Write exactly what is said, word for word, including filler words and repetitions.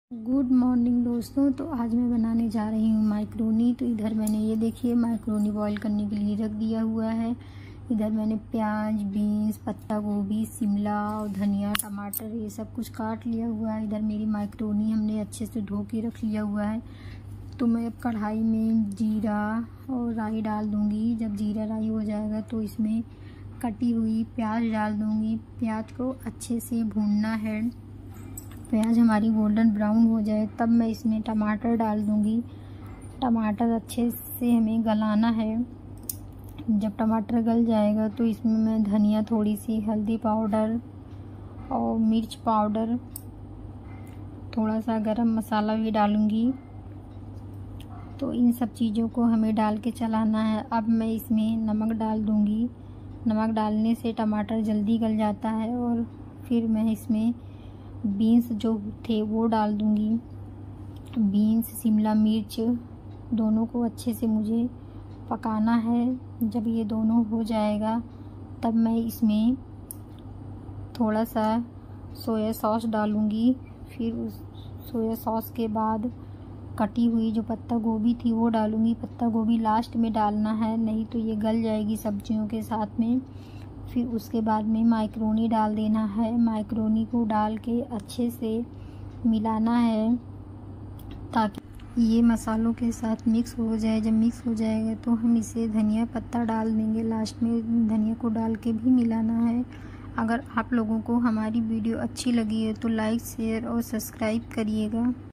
Good morning दोस्तों। तो आज मैं बनाने जा रही हूँ माइक्रोनी। तो इधर मैंने ये देखिए माइक्रोनी बॉईल करने के लिए रख दिया हुआ है। इधर मैंने प्याज, बीन्स, पत्ता गोभी, शिमला और धनिया, टमाटर ये सब कुछ काट लिया हुआ है। इधर मेरी माइक्रोनी हमने अच्छे से धो के रख लिया हुआ है। तो मैं अब कढ़ाई में जीरा और राई डाल दूँगी। जब जीरा राई हो जाएगा तो इसमें कटी हुई प्याज डाल दूँगी। प्याज को अच्छे से भूनना है। प्याज हमारी गोल्डन ब्राउन हो जाए तब मैं इसमें टमाटर डाल दूँगी। टमाटर अच्छे से हमें गलाना है। जब टमाटर गल जाएगा तो इसमें मैं धनिया, थोड़ी सी हल्दी पाउडर और मिर्च पाउडर, थोड़ा सा गरम मसाला भी डालूँगी। तो इन सब चीज़ों को हमें डाल के चलाना है। अब मैं इसमें नमक डाल दूँगी। नमक डालने से टमाटर जल्दी गल जाता है। और फिर मैं इसमें बीन्स जो थे वो डाल दूँगी। बीन्स, शिमला मिर्च दोनों को अच्छे से मुझे पकाना है। जब ये दोनों हो जाएगा तब मैं इसमें थोड़ा सा सोया सॉस डालूँगी। फिर उस सोया सॉस के बाद कटी हुई जो पत्ता गोभी थी वो डालूँगी। पत्ता गोभी लास्ट में डालना है, नहीं तो ये गल जाएगी सब्जियों के साथ में। फिर उसके बाद में माइक्रोनी डाल देना है। माइक्रोनी को डाल के अच्छे से मिलाना है ताकि ये मसालों के साथ मिक्स हो जाए। जब मिक्स हो जाएगा तो हम इसे धनिया पत्ता डाल देंगे। लास्ट में धनिया को डाल के भी मिलाना है। अगर आप लोगों को हमारी वीडियो अच्छी लगी है तो लाइक, शेयर और सब्सक्राइब करिएगा।